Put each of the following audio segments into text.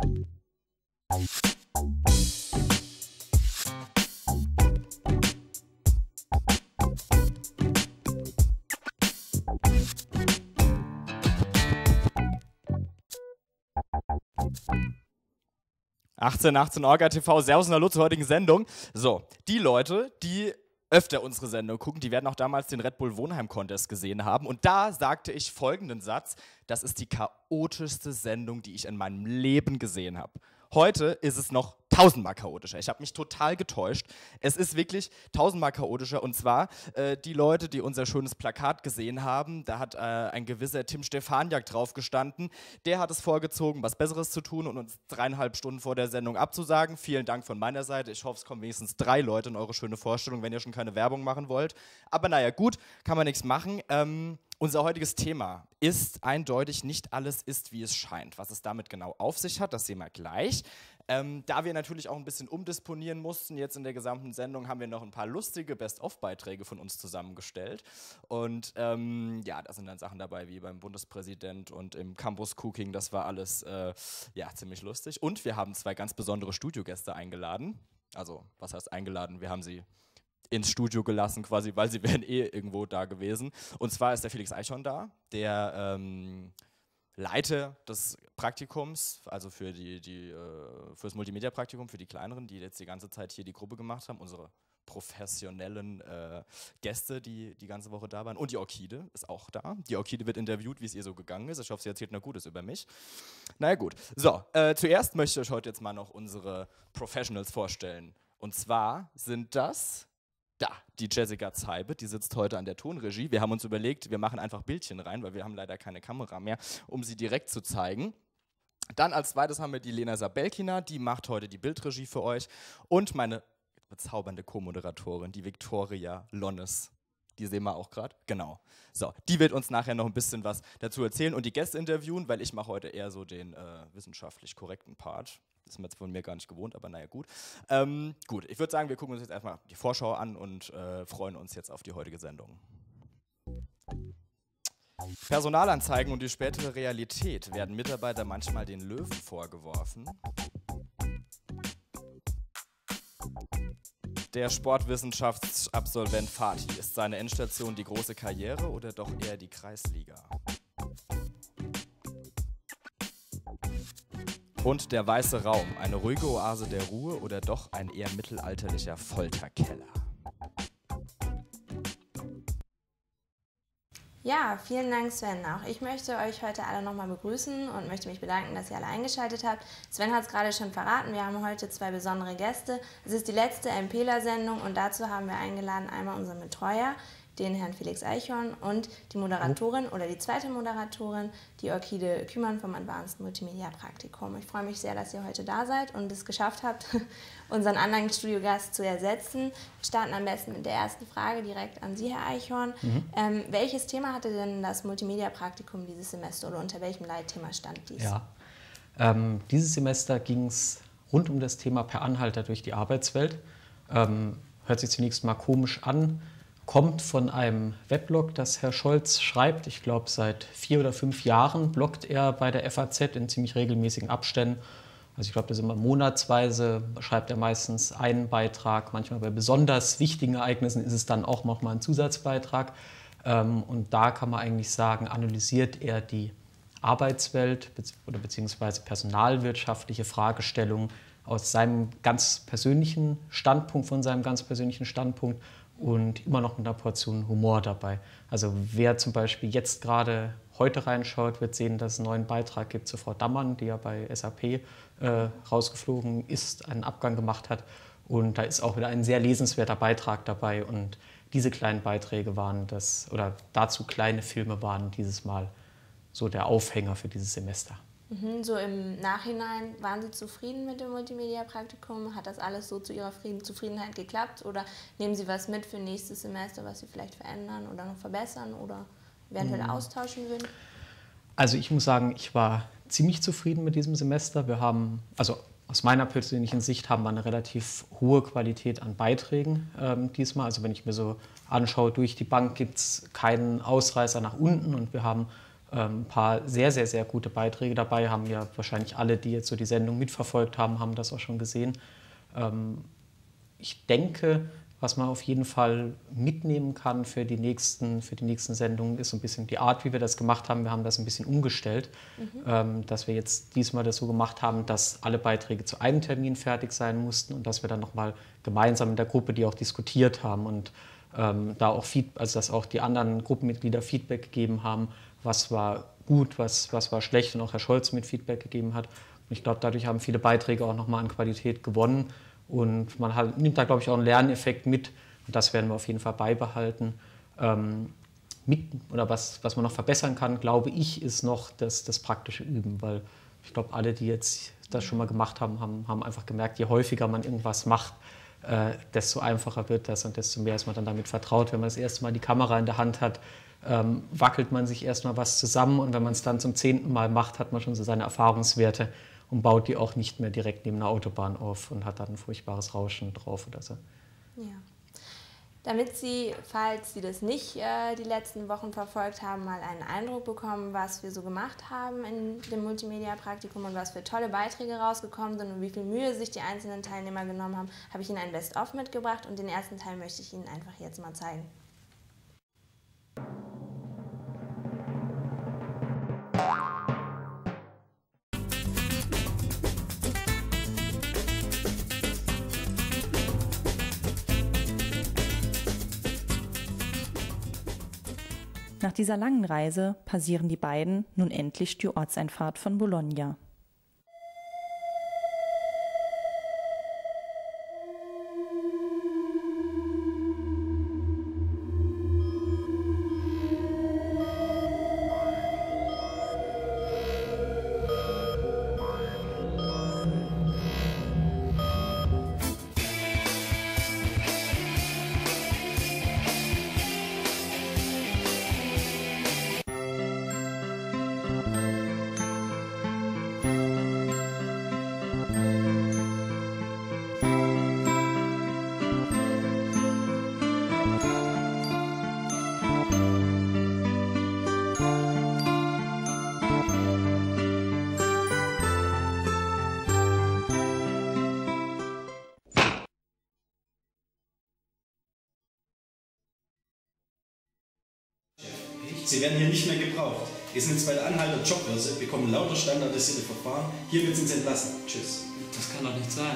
»1818 Orga TV«, Servus und Hallo zur heutigen Sendung. So, die Leute, die öfter unsere Sendung gucken, die werden auch damals den Red Bull Wohnheim Contest gesehen haben. Und da sagte ich folgenden Satz: Das ist die chaotischste Sendung, die ich in meinem Leben gesehen habe. Heute ist es noch tausendmal chaotischer. Ich habe mich total getäuscht. Es ist wirklich tausendmal chaotischer. Und zwar die Leute, die unser schönes Plakat gesehen haben, da hat ein gewisser Tim Stefaniak drauf gestanden. Der hat es vorgezogen, was Besseres zu tun und uns 3,5 Stunden vor der Sendung abzusagen. Vielen Dank von meiner Seite. Ich hoffe, es kommen wenigstens 3 Leute in eure schöne Vorstellung, wenn ihr schon keine Werbung machen wollt. Aber naja, gut, kann man nichts machen. Unser heutiges Thema ist eindeutig: Nicht alles ist, wie es scheint. Was es damit genau auf sich hat, das sehen wir gleich. Da wir natürlich auch ein bisschen umdisponieren mussten, jetzt in der gesamten Sendung, haben wir noch ein paar lustige Best-of-Beiträge von uns zusammengestellt. Und ja, da sind dann Sachen dabei wie beim Bundespräsident und im Campus Cooking. Das war alles ja, ziemlich lustig. Und wir haben 2 ganz besondere Studiogäste eingeladen. Also, was heißt eingeladen? Wir haben sie ins Studio gelassen quasi, weil sie wären eh irgendwo da gewesen. Und zwar ist der Felix Eichhorn da, der Leiter des Praktikums, also für das Multimedia-Praktikum, für die Kleineren, die jetzt die ganze Zeit hier die Gruppe gemacht haben, unsere professionellen Gäste, die die ganze Woche da waren. Und die Orchide ist auch da. Die Orchide wird interviewt, wie es ihr so gegangen ist. Ich hoffe, sie erzählt noch Gutes über mich. Naja, gut. So, zuerst möchte ich euch heute jetzt mal noch unsere Professionals vorstellen. Und zwar sind das da, die Jessica Zeibe, die sitzt heute an der Tonregie. Wir haben uns überlegt, wir machen einfach Bildchen rein, weil wir haben leider keine Kamera mehr, um sie direkt zu zeigen. Dann als zweites haben wir die Lena Sabelkina, die macht heute die Bildregie für euch. Und meine bezaubernde Co-Moderatorin, die Viktoria Lonnes. Die sehen wir auch gerade. Genau. So, die wird uns nachher noch ein bisschen was dazu erzählen und die Gäste interviewen, weil ich mache heute eher so den wissenschaftlich korrekten Part. Das ist mir jetzt von mir gar nicht gewohnt, aber naja, gut. Gut, ich würde sagen, wir gucken uns jetzt erstmal die Vorschau an und freuen uns jetzt auf die heutige Sendung. Personalanzeigen und die spätere Realität. Werden Mitarbeiter manchmal den Löwen vorgeworfen? Der Sportwissenschaftsabsolvent Fatih, ist seine Endstation die große Karriere oder doch eher die Kreisliga? Und der weiße Raum, eine ruhige Oase der Ruhe oder doch ein eher mittelalterlicher Folterkeller? Ja, vielen Dank, Sven. Auch ich möchte euch heute alle nochmal begrüßen und möchte mich bedanken, dass ihr alle eingeschaltet habt. Sven hat es gerade schon verraten, wir haben heute 2 besondere Gäste. Es ist die letzte MPler-Sendung und dazu haben wir eingeladen einmal unseren Betreuer, den Herrn Felix Eichhorn, und die Moderatorin oder die zweite Moderatorin, die Orchide Kümmern vom Advanced Multimedia Praktikum. Ich freue mich sehr, dass ihr heute da seid und es geschafft habt, unseren anderen Studiogast zu ersetzen. Wir starten am besten mit der ersten Frage direkt an Sie, Herr Eichhorn. Welches Thema hatte denn das Multimedia Praktikum dieses Semester oder unter welchem Leitthema stand dies? Ja, dieses Semester ging es rund um das Thema Per Anhalter durch die Arbeitswelt. Hört sich zunächst mal komisch an. Kommt von einem Weblog, das Herr Scholz schreibt. Ich glaube, seit 4 oder 5 Jahren bloggt er bei der FAZ in ziemlich regelmäßigen Abständen. Also ich glaube, das ist immer monatsweise, schreibt er meistens einen Beitrag. Manchmal bei besonders wichtigen Ereignissen ist es dann auch noch mal ein Zusatzbeitrag. Und da kann man eigentlich sagen, analysiert er die Arbeitswelt oder beziehungsweise personalwirtschaftliche Fragestellungen aus seinem ganz persönlichen Standpunkt, von seinem ganz persönlichen Standpunkt. Und immer noch mit einer Portion Humor dabei. Also wer zum Beispiel jetzt gerade heute reinschaut, wird sehen, dass es einen neuen Beitrag gibt zu Frau Dammann, die ja bei SAP rausgeflogen ist, einen Abgang gemacht hat. Und da ist auch wieder ein sehr lesenswerter Beitrag dabei. Und diese kleinen Beiträge waren das, oder dazu kleine Filme waren dieses Mal so der Aufhänger für dieses Semester. So im Nachhinein, waren Sie zufrieden mit dem Multimedia-Praktikum? Hat das alles so zu Ihrer Zufriedenheit geklappt? Oder nehmen Sie was mit für nächstes Semester, was Sie vielleicht verändern oder noch verbessern oder eventuell austauschen würden? Also ich muss sagen, ich war ziemlich zufrieden mit diesem Semester. Wir haben, also aus meiner persönlichen Sicht, haben wir eine relativ hohe Qualität an Beiträgen diesmal. Also wenn ich mir so anschaue, durch die Bank gibt es keinen Ausreißer nach unten und wir haben ein paar sehr, sehr, sehr gute Beiträge dabei. Haben ja wahrscheinlich alle, die jetzt so die Sendung mitverfolgt haben, haben das auch schon gesehen. Ich denke, was man auf jeden Fall mitnehmen kann für die nächsten Sendungen, ist so ein bisschen die Art, wie wir das gemacht haben. Wir haben das ein bisschen umgestellt, dass wir jetzt diesmal das so gemacht haben, dass alle Beiträge zu einem Termin fertig sein mussten und dass wir dann nochmal gemeinsam in der Gruppe die auch diskutiert haben und da auch also dass auch die anderen Gruppenmitglieder Feedback gegeben haben, was war gut, was war schlecht und auch Herr Scholz mit Feedback gegeben hat. Und ich glaube, dadurch haben viele Beiträge auch nochmal an Qualität gewonnen. Und man nimmt da, glaube ich, auch einen Lerneffekt mit. Und das werden wir auf jeden Fall beibehalten. Oder was man noch verbessern kann, glaube ich, ist noch das praktische Üben. Weil ich glaube, alle, die jetzt das schon mal gemacht haben, haben einfach gemerkt, je häufiger man irgendwas macht, desto einfacher wird das und desto mehr ist man dann damit vertraut. Wenn man das erste Mal die Kamera in der Hand hat, wackelt man sich erstmal was zusammen. Und wenn man es dann zum 10. Mal macht, hat man schon so seine Erfahrungswerte und baut die auch nicht mehr direkt neben einer Autobahn auf und hat dann ein furchtbares Rauschen drauf oder so. Ja. Damit Sie, falls Sie das nicht die letzten Wochen verfolgt haben, mal einen Eindruck bekommen, was wir so gemacht haben in dem Multimedia-Praktikum und was für tolle Beiträge rausgekommen sind und wie viel Mühe sich die einzelnen Teilnehmer genommen haben, habe ich Ihnen ein Best-of mitgebracht und den ersten Teil möchte ich Ihnen einfach jetzt mal zeigen. Nach dieser langen Reise passieren die beiden nun endlich die Ortseinfahrt von Bologna. Sie werden hier nicht mehr gebraucht. Wir sind jetzt bei der Anhalter Jobbörse, bekommen lauter standardisierte Verfahren. Hiermit sind Sie entlassen. Tschüss. Das kann doch nicht sein.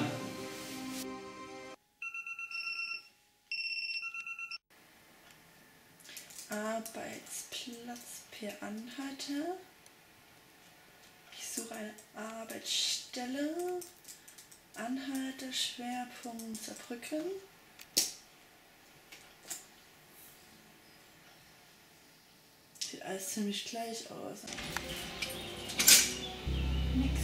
Arbeitsplatz per Anhalter. Ich suche eine Arbeitsstelle. Anhalter, Schwerpunkt Saarbrücken. Sieht alles ziemlich gleich aus. Nix.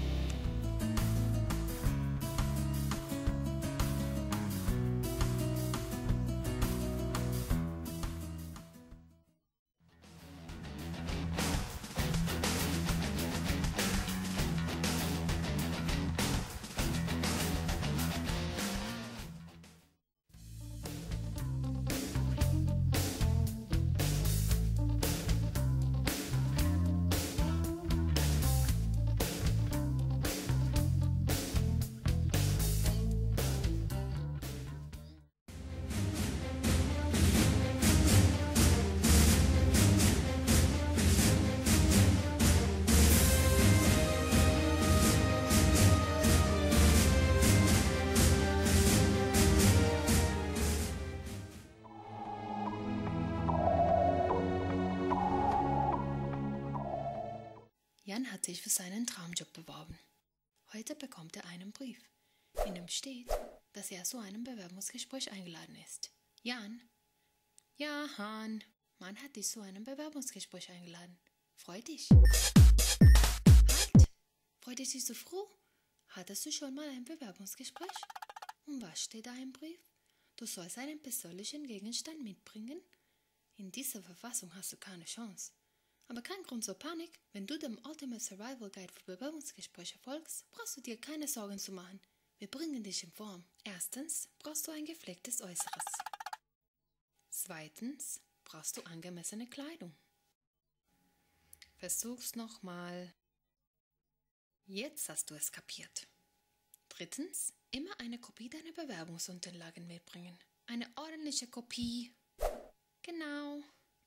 Jan hat sich für seinen Traumjob beworben. Heute bekommt er einen Brief, in dem steht, dass er zu einem Bewerbungsgespräch eingeladen ist. Jan? Ja, Han, man hat dich zu einem Bewerbungsgespräch eingeladen. Freu dich. Halt! Freut dich so froh? Hattest du schon mal ein Bewerbungsgespräch? Und was steht da im Brief? Du sollst einen persönlichen Gegenstand mitbringen? In dieser Verfassung hast du keine Chance. Aber kein Grund zur Panik. Wenn du dem Ultimate Survival Guide für Bewerbungsgespräche folgst, brauchst du dir keine Sorgen zu machen. Wir bringen dich in Form. Erstens brauchst du ein gepflegtes Äußeres. Zweitens brauchst du angemessene Kleidung. Versuch's nochmal. Jetzt hast du es kapiert. Drittens, immer eine Kopie deiner Bewerbungsunterlagen mitbringen. Eine ordentliche Kopie. Genau.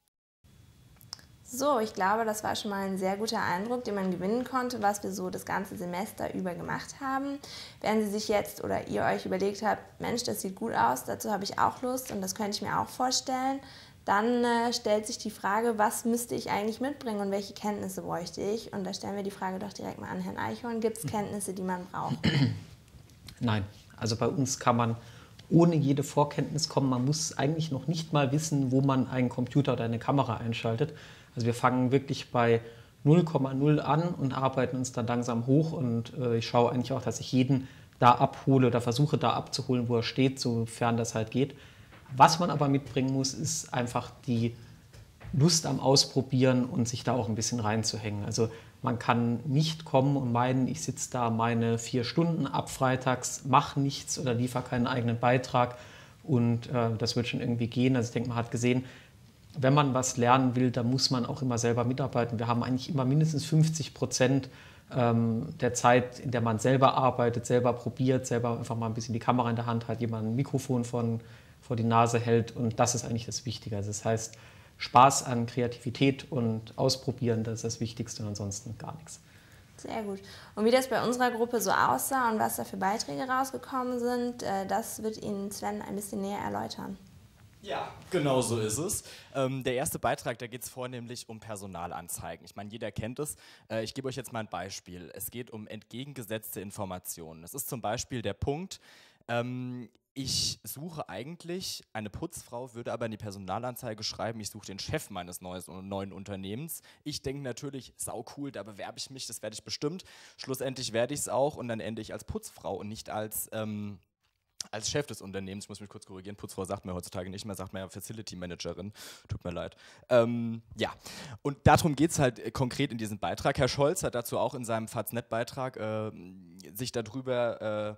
So, ich glaube, das war schon mal ein sehr guter Eindruck, den man gewinnen konnte, was wir so das ganze Semester über gemacht haben. Wenn Sie sich jetzt oder ihr euch überlegt habt, Mensch, das sieht gut aus, dazu habe ich auch Lust und das könnte ich mir auch vorstellen, dann stellt sich die Frage, was müsste ich eigentlich mitbringen und welche Kenntnisse bräuchte ich? Und da stellen wir die Frage doch direkt mal an Herrn Eichhorn. Gibt es Kenntnisse, die man braucht? Nein, also bei uns kann man ohne jede Vorkenntnis kommen. Man muss eigentlich noch nicht mal wissen, wo man einen Computer oder eine Kamera einschaltet. Also wir fangen wirklich bei 0,0 an und arbeiten uns dann langsam hoch. Und ich schaue eigentlich auch, dass ich jeden da abhole oder versuche da abzuholen, wo er steht, sofern das halt geht. Was man aber mitbringen muss, ist einfach die Lust am Ausprobieren und sich da auch ein bisschen reinzuhängen. Also man kann nicht kommen und meinen, ich sitze da meine 4 Stunden ab freitags, mache nichts oder liefere keinen eigenen Beitrag und das wird schon irgendwie gehen. Also ich denke, man hat gesehen, wenn man was lernen will, dann muss man auch immer selber mitarbeiten. Wir haben eigentlich immer mindestens 50% der Zeit, in der man selber arbeitet, selber probiert, selber einfach mal ein bisschen die Kamera in der Hand hat, jemand ein Mikrofon vor die Nase hält und das ist eigentlich das Wichtige. Also das heißt, Spaß an Kreativität und Ausprobieren, das ist das Wichtigste und ansonsten gar nichts. Sehr gut. Und wie das bei unserer Gruppe so aussah und was da für Beiträge rausgekommen sind, das wird Ihnen Sven ein bisschen näher erläutern. Ja, genau so ist es. Der erste Beitrag, da geht es vornehmlich um Personalanzeigen. Ich meine, jeder kennt es. Ich gebe euch jetzt mal ein Beispiel. Es geht um entgegengesetzte Informationen. Das ist zum Beispiel der Punkt, ich suche eigentlich eine Putzfrau, würde aber in die Personalanzeige schreiben, ich suche den Chef meines neuen Unternehmens. Ich denke natürlich, sau cool, da bewerbe ich mich, das werde ich bestimmt. Schlussendlich werde ich es auch und dann ende ich als Putzfrau und nicht als Chef des Unternehmens. Ich muss mich kurz korrigieren, Putzfrau sagt mir heutzutage nicht mehr, sagt mir ja Facility Managerin, tut mir leid. Ja, und darum geht es halt konkret in diesem Beitrag. Herr Scholz hat dazu auch in seinem Faznet-Beitrag sich darüber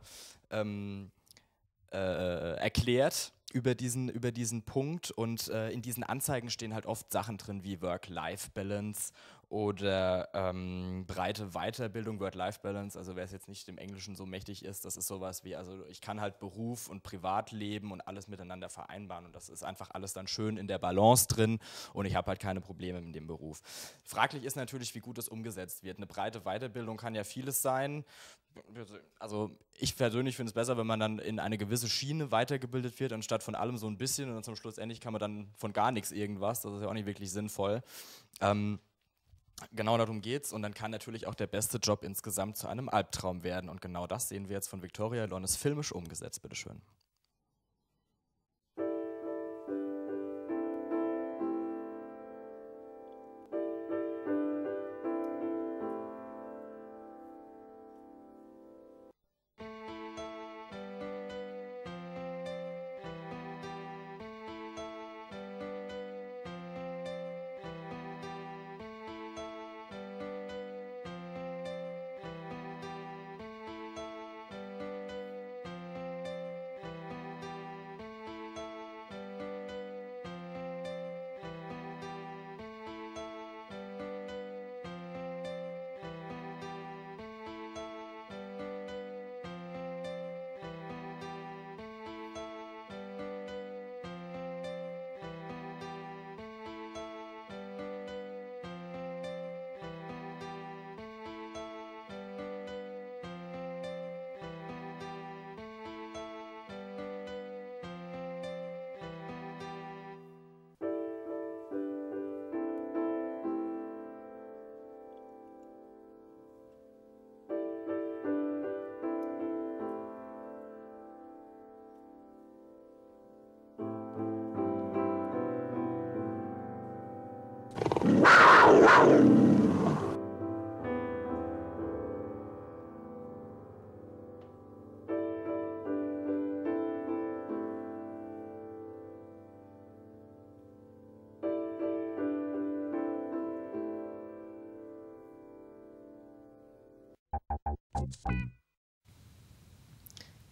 erklärt, über diesen Punkt und in diesen Anzeigen stehen halt oft Sachen drin wie Work-Life-Balance oder breite Weiterbildung, Work-Life-Balance, also wer es jetzt nicht im Englischen so mächtig ist, das ist sowas wie, also ich kann halt Beruf und Privatleben und alles miteinander vereinbaren und das ist einfach alles dann schön in der Balance drin und ich habe halt keine Probleme mit dem Beruf. Fraglich ist natürlich, wie gut es umgesetzt wird. Eine breite Weiterbildung kann ja vieles sein. Also ich persönlich finde es besser, wenn man dann in eine gewisse Schiene weitergebildet wird, anstatt von allem so ein bisschen und dann zum Schluss endlich kann man dann von gar nichts irgendwas. Das ist ja auch nicht wirklich sinnvoll. Genau darum geht's und dann kann natürlich auch der beste Job insgesamt zu einem Albtraum werden und genau das sehen wir jetzt von Victoria Lonnes filmisch umgesetzt. Bitteschön.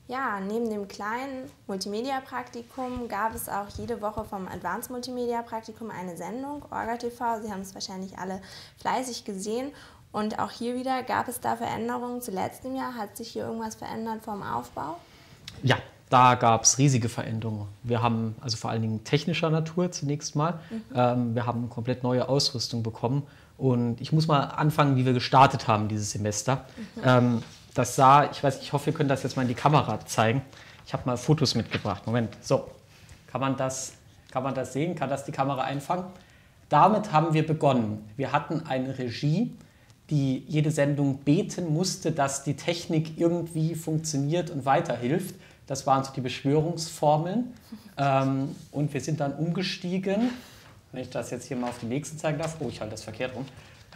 Ja, neben dem kleinen Multimedia-Praktikum gab es auch jede Woche vom Advanced Multimedia-Praktikum eine Sendung, Orga TV. Sie haben es wahrscheinlich alle fleißig gesehen. Und auch hier wieder gab es da Veränderungen. Zuletzt im Jahr hat sich hier irgendwas verändert vom Aufbau? Ja, da gab es riesige Veränderungen. Wir haben also vor allen Dingen technischer Natur zunächst mal. Wir haben komplett neue Ausrüstung bekommen. Und ich muss mal anfangen, wie wir gestartet haben dieses Semester. Das sah, ich weiß, ich hoffe, ihr könnt das jetzt mal in die Kamera zeigen. Ich habe mal Fotos mitgebracht. Moment, so, kann man das sehen? Kann das die Kamera einfangen? Damit haben wir begonnen. Wir hatten eine Regie, die jede Sendung beten musste, dass die Technik irgendwie funktioniert und weiterhilft. Das waren so die Beschwörungsformeln. Und wir sind dann umgestiegen, wenn ich das jetzt hier mal auf die nächste zeigen darf. Oh, ich halte das verkehrt rum.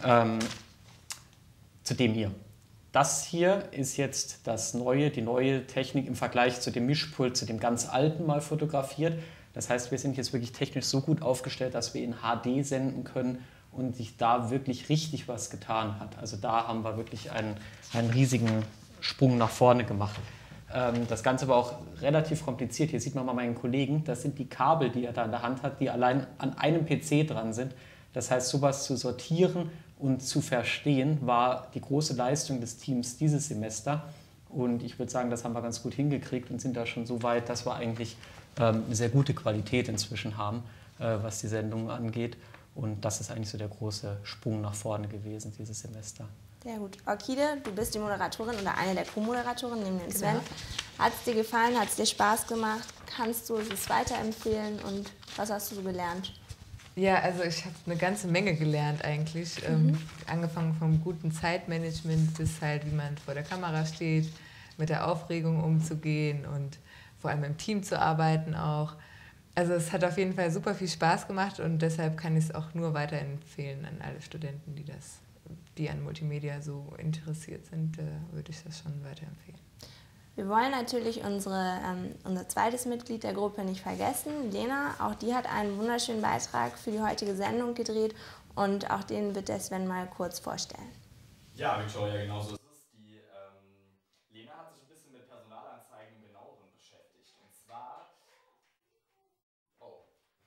Zu dem hier. Das hier ist jetzt die neue Technik im Vergleich zu dem Mischpult, zu dem ganz alten mal fotografiert. Das heißt, wir sind jetzt wirklich technisch so gut aufgestellt, dass wir in HD senden können und sich da wirklich richtig was getan hat. Also da haben wir wirklich einen riesigen Sprung nach vorne gemacht. Das Ganze war auch relativ kompliziert. Hier sieht man mal meinen Kollegen. Das sind die Kabel, die er da in der Hand hat, die allein an einem PC dran sind. Das heißt, sowas zu sortieren und zu verstehen, war die große Leistung des Teams dieses Semester. Und ich würde sagen, das haben wir ganz gut hingekriegt und sind da schon so weit, dass wir eigentlich eine sehr gute Qualität inzwischen haben, was die Sendungen angeht. Und das ist eigentlich so der große Sprung nach vorne gewesen dieses Semester. Sehr gut. Orkide, du bist die Moderatorin oder eine der Co-Moderatoren neben dem Sven. Hat es dir gefallen? Hat es dir Spaß gemacht? Kannst du es weiterempfehlen? Und was hast du so gelernt? Ja, also ich habe eine ganze Menge gelernt eigentlich. Angefangen vom guten Zeitmanagement bis halt, wie man vor der Kamera steht, mit der Aufregung umzugehen und vor allem im Team zu arbeiten auch. Also es hat auf jeden Fall super viel Spaß gemacht und deshalb kann ich es auch nur weiterempfehlen an alle Studenten, die an Multimedia so interessiert sind, würde ich das schon weiterempfehlen. Wir wollen natürlich unser zweites Mitglied der Gruppe nicht vergessen, Lena. Auch die hat einen wunderschönen Beitrag für die heutige Sendung gedreht und auch den wird der Sven mal kurz vorstellen. Ja, Victoria, genau so ist es. Die Lena hat sich ein bisschen mit Personalanzeigen im Genaueren beschäftigt. Und zwar... Oh.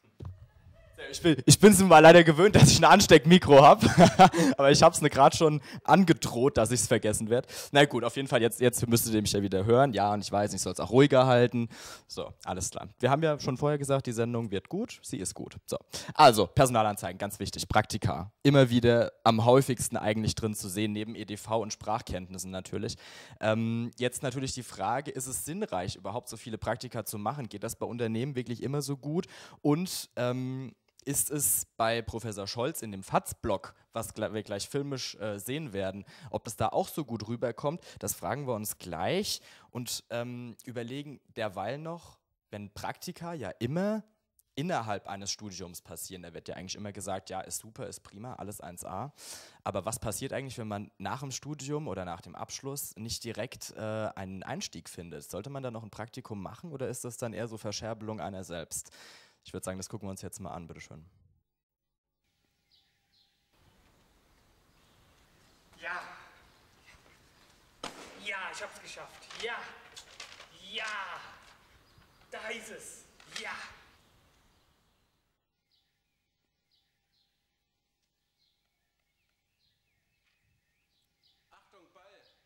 Ich bin es mir mal leider gewöhnt, dass ich ein Ansteckmikro habe, aber ich habe es gerade schon angedroht, dass ich es vergessen werde. Na gut, auf jeden Fall, jetzt müsstet ihr mich ja wieder hören. Ja, und ich weiß, ich soll es auch ruhiger halten. So, alles klar. Wir haben ja schon vorher gesagt, die Sendung wird gut, sie ist gut. So, also, Personalanzeigen, ganz wichtig, Praktika. Immer wieder am häufigsten eigentlich drin zu sehen, neben EDV und Sprachkenntnissen natürlich. Jetzt natürlich die Frage, ist es sinnreich, überhaupt so viele Praktika zu machen? Geht das bei Unternehmen wirklich immer so gut? Und ist es bei Professor Scholz in dem FAZ-Blog, was wir gleich filmisch sehen werden, ob das da auch so gut rüberkommt, das fragen wir uns gleich und überlegen derweil noch, wenn Praktika ja immer innerhalb eines Studiums passieren, da wird ja eigentlich immer gesagt, ja, ist super, ist prima, alles 1A, aber was passiert eigentlich, wenn man nach dem Studium oder nach dem Abschluss nicht direkt einen Einstieg findet? Sollte man da noch ein Praktikum machen oder ist das dann eher so Verscherbelung einer selbst? Ich würde sagen, das gucken wir uns jetzt mal an, bitteschön. Ja. Ja, ich hab's geschafft. Ja. Ja. Da ist es. Ja. Achtung, Ball!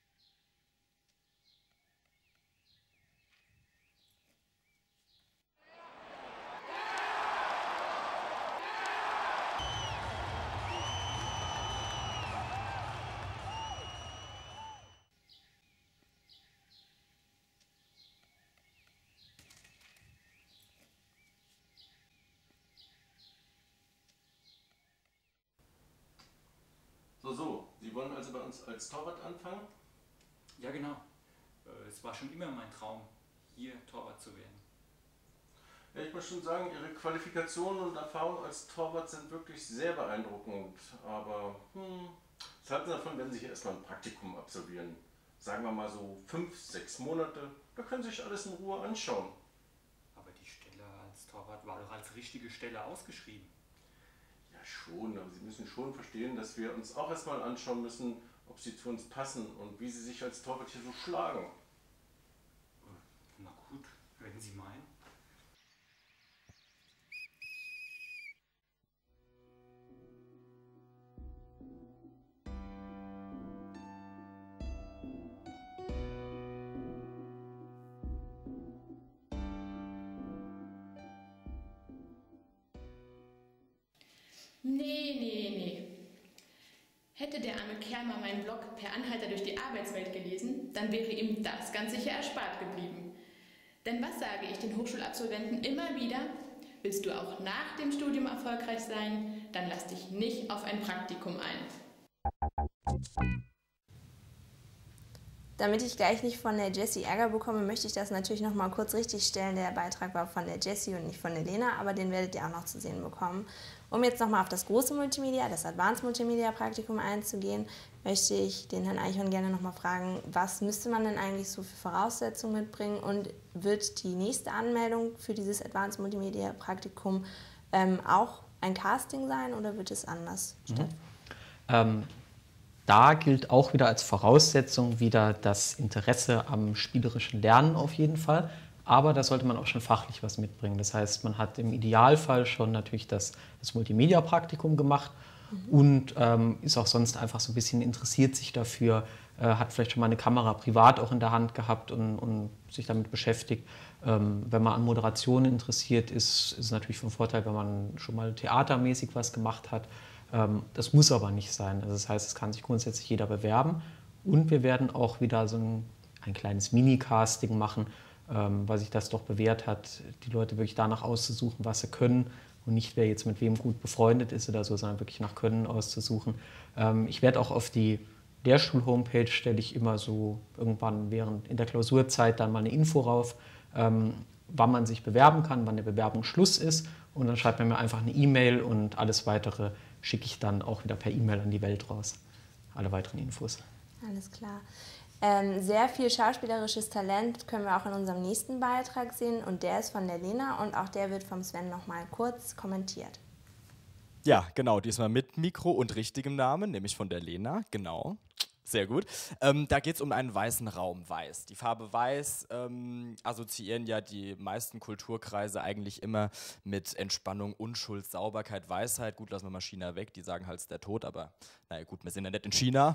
So, Sie wollen also bei uns als Torwart anfangen? Ja, genau. Es war schon immer mein Traum, hier Torwart zu werden. Ja, ich muss schon sagen, Ihre Qualifikationen und Erfahrungen als Torwart sind wirklich sehr beeindruckend. Aber was halten Sie davon, wenn Sie hier erstmal ein Praktikum absolvieren? Sagen wir mal so 5, 6 Monate, da können Sie sich alles in Ruhe anschauen. Aber die Stelle als Torwart war doch als richtige Stelle ausgeschrieben. Ja schon, aber Sie müssen schon verstehen, dass wir uns auch erstmal anschauen müssen, ob Sie zu uns passen und wie Sie sich als Torwart hier so schlagen. Wenn Sie meinen. Nee. Hätte der arme Kerl mal meinen Blog Per Anhalter durch die Arbeitswelt gelesen, dann wäre ihm das ganz sicher erspart geblieben. Denn was sage ich den Hochschulabsolventen immer wieder? Willst du auch nach dem Studium erfolgreich sein, dann lass dich nicht auf ein Praktikum ein. Damit ich gleich nicht von der Jessie Ärger bekomme, möchte ich das natürlich noch mal kurz richtig stellen. Der Beitrag war von der Jessie und nicht von der Lena, aber den werdet ihr auch noch zu sehen bekommen. Um jetzt noch mal auf das große Multimedia, das Advanced Multimedia Praktikum einzugehen, möchte ich den Herrn Eichhorn gerne noch mal fragen, was müsste man denn eigentlich so für Voraussetzungen mitbringen und wird die nächste Anmeldung für dieses Advanced Multimedia Praktikum auch ein Casting sein oder wird es anders stattfinden? Da gilt auch wieder als Voraussetzung wieder das Interesse am spielerischen Lernen auf jeden Fall. Aber da sollte man auch schon fachlich was mitbringen. Das heißt, man hat im Idealfall schon natürlich das Multimedia-Praktikum gemacht und ist auch sonst einfach so ein bisschen interessiert sich dafür, hat vielleicht schon mal eine Kamera privat auch in der Hand gehabt und sich damit beschäftigt. Wenn man an Moderation interessiert ist, ist es natürlich von Vorteil, wenn man schon mal theatermäßig was gemacht hat. Das muss aber nicht sein. Also das heißt, es kann sich grundsätzlich jeder bewerben. Und wir werden auch wieder so ein kleines Mini-Casting machen, weil sich das doch bewährt hat, die Leute wirklich danach auszusuchen, was sie können und nicht, wer jetzt mit wem gut befreundet ist oder so, sondern wirklich nach Können auszusuchen. Ich werde auch auf die Lehrstuhl-Homepage, stelle ich immer so irgendwann in der Klausurzeit dann mal eine Info rauf, wann man sich bewerben kann, wann der Bewerbungsschluss ist. Und dann schreibt man mir einfach eine E-Mail und alles Weitere schicke ich dann auch wieder per E-Mail an die Welt raus. Alle weiteren Infos. Alles klar. Sehr viel schauspielerisches Talent können wir auch in unserem nächsten Beitrag sehen und der ist von der Lena und auch der wird vom Sven nochmal kurz kommentiert. Ja, genau, diesmal mit Mikro und richtigem Namen, nämlich von der Lena, genau. Sehr gut. Da geht es um einen weißen Raum, weiß. Die Farbe weiß assoziieren ja die meisten Kulturkreise eigentlich immer mit Entspannung, Unschuld, Sauberkeit, Weisheit. Gut, lassen wir mal China weg, die sagen halt, es ist der Tod, aber naja gut, wir sind ja nicht in China.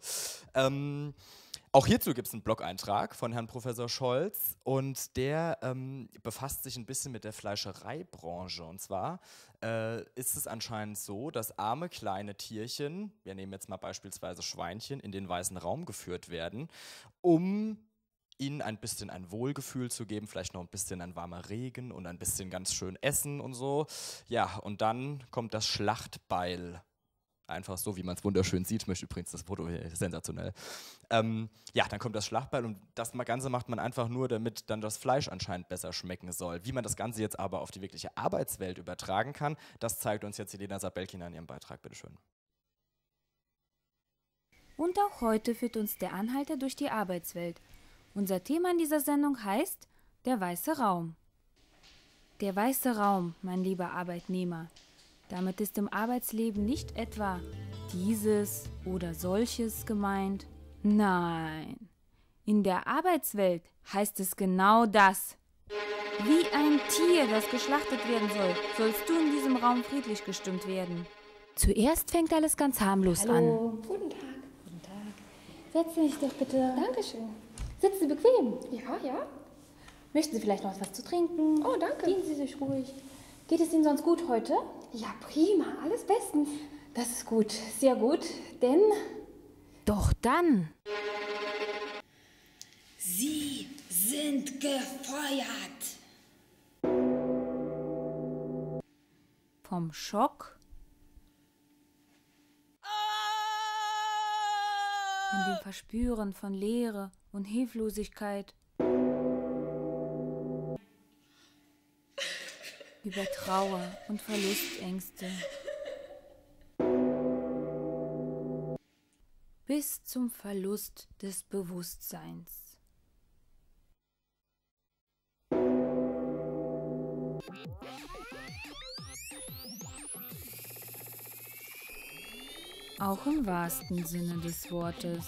Auch hierzu gibt es einen Blog-Eintrag von Herrn Professor Scholz und der befasst sich ein bisschen mit der Fleischereibranche. Und zwar ist es anscheinend so, dass arme kleine Tierchen, wir nehmen jetzt mal beispielsweise Schweinchen, in den weißen Raum geführt werden, um ihnen ein bisschen ein Wohlgefühl zu geben, vielleicht noch ein bisschen ein warmer Regen und ein bisschen ganz schön Essen und so. Ja, und dann kommt das Schlachtbeil. Einfach so, wie man es wunderschön sieht. Ich möchte übrigens das Foto hier, sensationell. Ja, dann kommt das Schlachtbeil und das Ganze macht man einfach nur, damit dann das Fleisch anscheinend besser schmecken soll. Wie man das Ganze jetzt aber auf die wirkliche Arbeitswelt übertragen kann, das zeigt uns jetzt Helena Sabelkina in ihrem Beitrag. Bitteschön. Und auch heute führt uns der Anhalter durch die Arbeitswelt. Unser Thema in dieser Sendung heißt der weiße Raum. Der weiße Raum, mein lieber Arbeitnehmer. Damit ist im Arbeitsleben nicht etwa dieses oder solches gemeint. Nein, in der Arbeitswelt heißt es genau das. Wie ein Tier, das geschlachtet werden soll, sollst du in diesem Raum friedlich gestimmt werden. Zuerst fängt alles ganz harmlos an. Guten Tag. Guten Tag. Setzen Sie sich doch bitte. Dankeschön. Sitzen Sie bequem. Ja. Möchten Sie vielleicht noch was zu trinken? Oh, danke. Dienen Sie sich ruhig. Geht es Ihnen sonst gut heute? Ja, prima. Alles bestens. Das ist gut. Sehr gut. Denn... Doch dann... Sie sind gefeuert. Vom Schock und dem Verspüren von Leere und Hilflosigkeit über Trauer und Verlustängste bis zum Verlust des Bewusstseins. Auch im wahrsten Sinne des Wortes.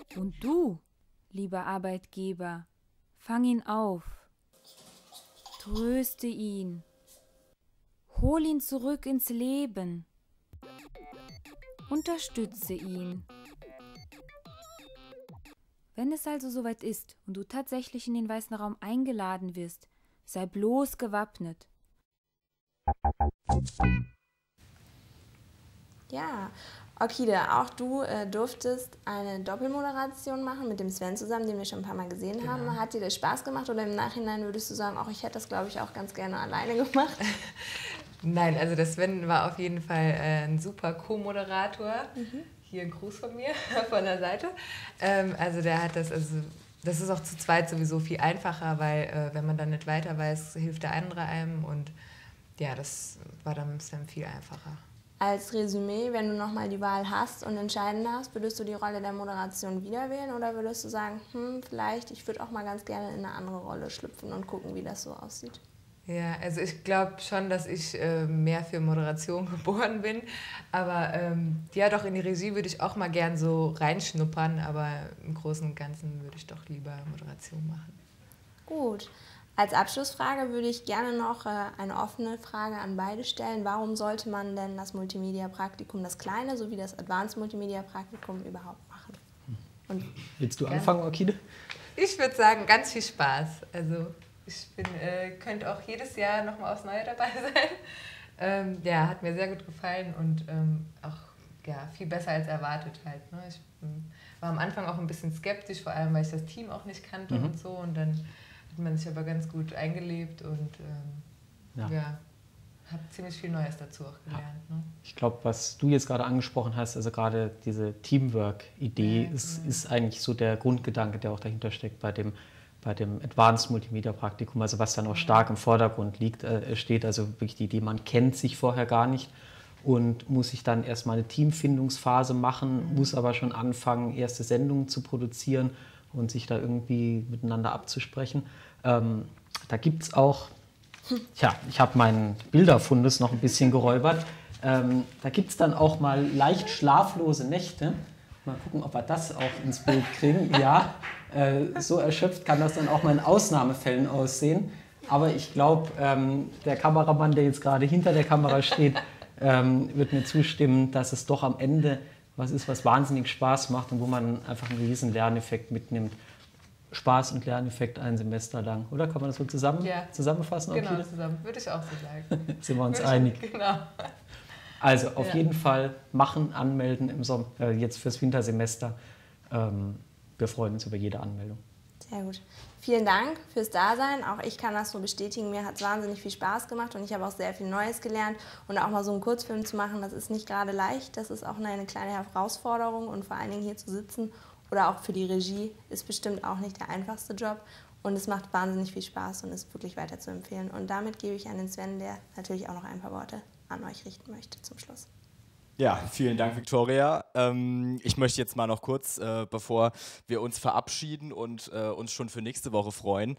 Und du, lieber Arbeitgeber, fang ihn auf, tröste ihn, hol ihn zurück ins Leben, unterstütze ihn. Wenn es also soweit ist und du tatsächlich in den Weißen Raum eingeladen wirst, sei bloß gewappnet. Ja, Orchide, auch du durftest eine Doppelmoderation machen mit dem Sven zusammen, den wir schon ein paar Mal gesehen haben. Hat dir das Spaß gemacht oder im Nachhinein würdest du sagen, ach, ich hätte das, glaube ich, auch ganz gerne alleine gemacht? Nein, also der Sven war auf jeden Fall ein super Co-Moderator. Hier ein Gruß von mir, von der Seite. Also der hat das, also das ist auch zu zweit sowieso viel einfacher, weil wenn man dann nicht weiter weiß, hilft der andere einem und ja, das war dann mit Sven viel einfacher. Als Resümee, wenn du nochmal die Wahl hast und entscheiden darfst, würdest du die Rolle der Moderation wieder wählen oder würdest du sagen, vielleicht, ich würde auch mal ganz gerne in eine andere Rolle schlüpfen und gucken, wie das so aussieht? Ja, also ich glaube schon, dass ich mehr für Moderation geboren bin, aber ja doch, in die Regie würde ich auch mal gern so reinschnuppern, aber im Großen und Ganzen würde ich doch lieber Moderation machen. Gut. Als Abschlussfrage würde ich gerne noch eine offene Frage an beide stellen. Warum sollte man denn das Multimedia-Praktikum, das kleine sowie das Advanced Multimedia-Praktikum überhaupt machen? Und willst du anfangen, Orchide? Ich würde sagen, ganz viel Spaß. Also ich könnte auch jedes Jahr noch mal aufs Neue dabei sein. Ja, hat mir sehr gut gefallen und auch ja, viel besser als erwartet halt. Ne? Ich war am Anfang auch ein bisschen skeptisch, vor allem weil ich das Team auch nicht kannte und so und dann hat man sich aber ganz gut eingelebt und ja, habe ziemlich viel Neues dazu auch gelernt. Ne? Ich glaube, was du jetzt gerade angesprochen hast, also gerade diese Teamwork-Idee ist eigentlich so der Grundgedanke, der auch dahinter steckt bei dem Advanced Multimedia Praktikum, also was dann auch stark im Vordergrund steht, also wirklich die Idee, man kennt sich vorher gar nicht und muss sich dann erstmal eine Teamfindungsphase machen, muss aber schon anfangen, erste Sendungen zu produzieren und sich da irgendwie miteinander abzusprechen. Da gibt es auch, ich habe meinen Bilderfundus noch ein bisschen geräubert, da gibt es dann auch mal leicht schlaflose Nächte. Mal gucken, ob wir das auch ins Bild kriegen. Ja, so erschöpft kann das dann auch mal in Ausnahmefällen aussehen. Aber ich glaube, der Kameramann, der jetzt gerade hinter der Kamera steht, wird mir zustimmen, dass es doch am Ende was ist, was wahnsinnig Spaß macht und wo man einfach einen riesen Lerneffekt mitnimmt. Spaß und Lerneffekt ein Semester lang. Oder kann man das so zusammenfassen? Genau, zusammen. Würde ich auch so sagen. Sind wir uns einig? Genau. Also auf jeden Fall machen, anmelden im Sommer, jetzt fürs Wintersemester. Wir freuen uns über jede Anmeldung. Sehr gut. Vielen Dank fürs Dasein. Auch ich kann das so bestätigen. Mir hat es wahnsinnig viel Spaß gemacht und ich habe auch sehr viel Neues gelernt. Und auch mal so einen Kurzfilm zu machen, das ist nicht gerade leicht. Das ist auch eine kleine Herausforderung und vor allen Dingen hier zu sitzen oder auch für die Regie ist bestimmt auch nicht der einfachste Job. Und es macht wahnsinnig viel Spaß und ist wirklich weiter zu empfehlen. Und damit gebe ich an den Sven, der natürlich auch noch ein paar Worte an euch richten möchte zum Schluss. Ja, vielen Dank, Victoria. Ich möchte jetzt mal noch kurz, bevor wir uns verabschieden und uns schon für nächste Woche freuen,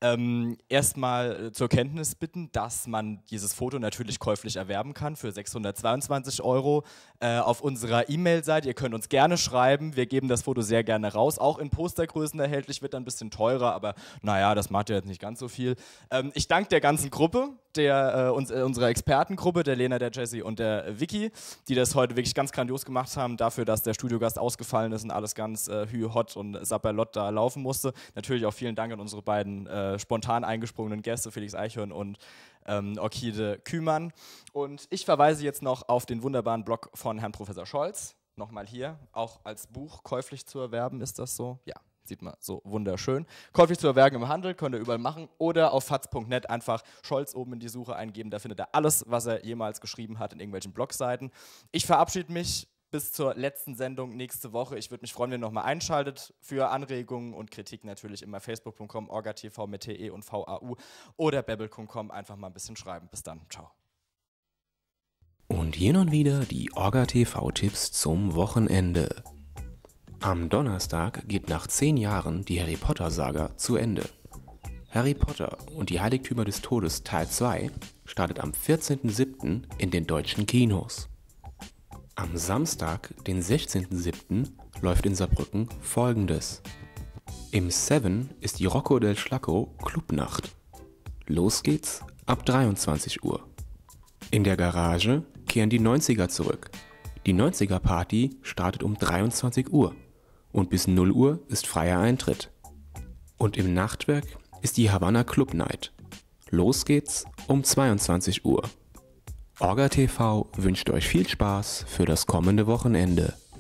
erstmal zur Kenntnis bitten, dass man dieses Foto natürlich käuflich erwerben kann für 622 € auf unserer E-Mail-Seite. Ihr könnt uns gerne schreiben, wir geben das Foto sehr gerne raus, auch in Postergrößen erhältlich, wird dann ein bisschen teurer, aber naja, das macht ja jetzt nicht ganz so viel. Ich danke der ganzen Gruppe, unserer Expertengruppe, der Lena, der Jessie und der Vicky, die das heute wirklich ganz grandios gemacht haben, dafür, dass der Studiogast ausgefallen ist und alles ganz hot und sapperlott da laufen musste. Natürlich auch vielen Dank an unsere beiden spontan eingesprungenen Gäste, Felix Eichhorn und Orchide Kühmann. Und ich verweise jetzt noch auf den wunderbaren Blog von Herrn Professor Scholz. Nochmal hier, auch als Buch käuflich zu erwerben, ist das so? Ja. Sieht man so wunderschön. Käuflich zu erwerben im Handel, könnt ihr überall machen. Oder auf faz.net einfach Scholz oben in die Suche eingeben. Da findet er alles, was er jemals geschrieben hat in irgendwelchen Blogseiten. Ich verabschiede mich bis zur letzten Sendung nächste Woche. Ich würde mich freuen, wenn ihr nochmal einschaltet. Für Anregungen und Kritik natürlich immer facebook.com, orgatv mit TE und VAU oder babbel.com. Einfach mal ein bisschen schreiben. Bis dann. Ciao. Und hier nun wieder die OrgaTV-Tipps zum Wochenende. Am Donnerstag geht nach 10 Jahren die Harry Potter-Saga zu Ende. Harry Potter und die Heiligtümer des Todes Teil 2 startet am 14.07. in den deutschen Kinos. Am Samstag, den 16.07., läuft in Saarbrücken Folgendes. Im 7 ist die Rocco del Schlacco Clubnacht. Los geht's ab 23 Uhr. In der Garage kehren die 90er zurück. Die 90er Party startet um 23 Uhr und bis 0 Uhr ist freier Eintritt. Und im Nachtwerk ist die Havanna Club Night. Los geht's um 22 Uhr. Orga TV wünscht euch viel Spaß für das kommende Wochenende.